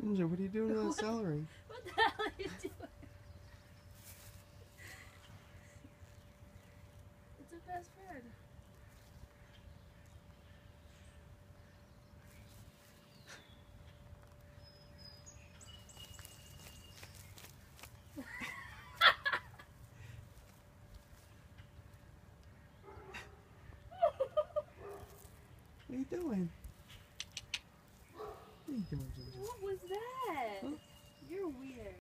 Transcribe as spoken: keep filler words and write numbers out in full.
Ginger, what are you doing to that celery? What the hell are you doing? It's a best friend. What are you doing? What are you doing, Ginger? What was that? Huh? You're weird.